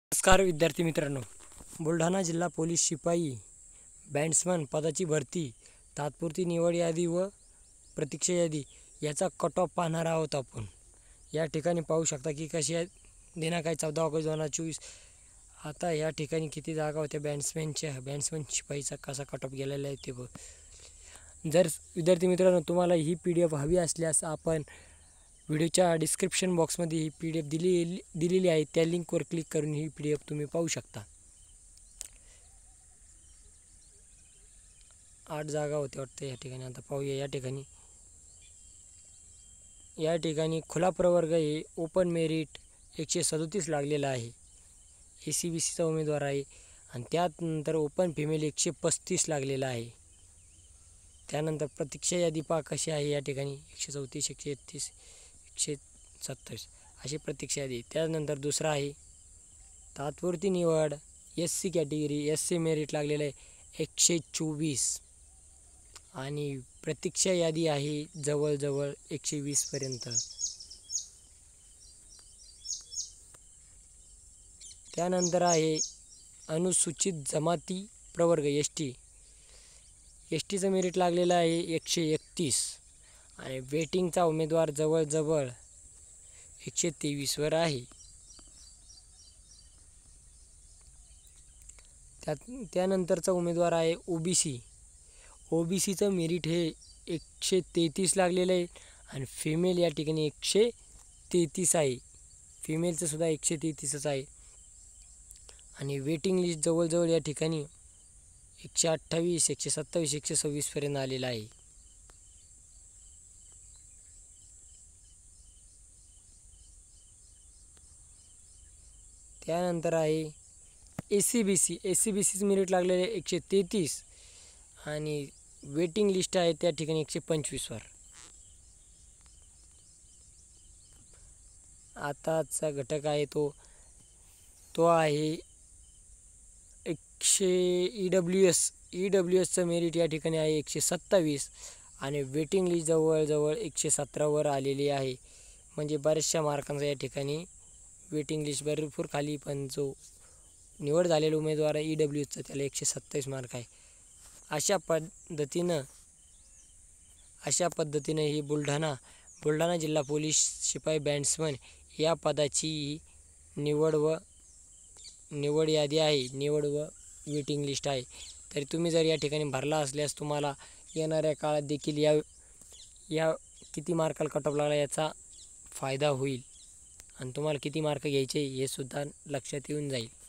नमस्कार विद्यार्थी मित्रांनो, बुलढाणा जिल्हा पोलीस शिपाई बॅट्समन पदाची भरती, तात्पुरती निवड यादी व प्रतीक्षा यादी याचा कट ऑफ पाहणार आहोत आपण. या ठिकाणी पाहू शकता की कशी आहे. दिनांक आहे 14 ऑगस्ट 2024. आता या ठिकाणी किती जागा होत्या बॅट्समन शिपाईचा कसा कट ऑफ गेलेला आहे ते बघ. जर विद्यार्थी मित्रांनो तुम्हाला ही PDF हवी असल्यास आपण व्हिडिओच्या डिस्क्रिप्शन बॉक्समध्ये ही PDF दिलेली आहे. त्या लिंकवर क्लिक करून ही PDF तुम्ही पाहू शकता. 8 जागा होत्या वाटतं या ठिकाणी. आता पाहूया या ठिकाणी खुला प्रवर्ग हे ओपन मेरिट 137 लागलेला आहे. ACBCचा उमेदवार आहे आणि त्यानंतर ओपन फिमेल 135 लागलेला आहे. त्यानंतर प्रतीक्षा यादी पहा कशी आहे. या ठिकाणी 134 131 127 अशी प्रतीक्षा यादी. त्यानंतर दुसरा आहे तात्पुरती निवड SC कॅटेगरी. SC मेरिट लागलेलं आहे 124 आणि प्रतीक्षा यादी आहे जवळजवळ 120 पर्यंत. त्यानंतर आहे अनुसूचित जमाती प्रवर्ग STचं मेरिट लागलेलं आहे 131 आणि वेटिंगचा उमेदवार जवळजवळ 123 वर आहे. त्यानंतरचा उमेदवार आहे OBCचं मेरिट हे 133 लागलेलं आहे आणि फिमेल या ठिकाणी 133 आहे. फिमेलचं सुद्धा 133च आहे आणि वेटिंग लिस्ट जवळजवळ या ठिकाणी 128 127 126 पर्यंत आलेला आहे. त्यानंतर आहे ACBCचं मेरिट लागलेलं आहे 133 आणि वेटिंग लिस्ट आहे त्या ठिकाणी 125 वर. आताचा घटक आहे तो आहे EWSचं मेरिट या ठिकाणी आहे 127 आणि वेटिंग लिस्ट जवळजवळ 117 वर आलेली आहे. म्हणजे बऱ्याचशा मार्कांचा या ठिकाणी वेटिंग लिस्ट भरपूर खाली, पण जो निवड झालेला उमेदवार आहे EWSचा त्याला 127 मार्क आहे. अशा पद्धतीनं ही बुलढाणा जिल्हा पोलीस शिपाई बॅट्समन या पदाची निवड यादी आहे. निवड व वेटिंग लिस्ट आहे. तरी तुम्ही जर या ठिकाणी भरला असल्यास तुम्हाला येणाऱ्या काळात देखील या किती मार्काला कट ऑफ लागला याचा फायदा होईल आणि तुम्हाला किती मार्क घ्यायचे हे सुद्धा लक्षात येऊन जाईल.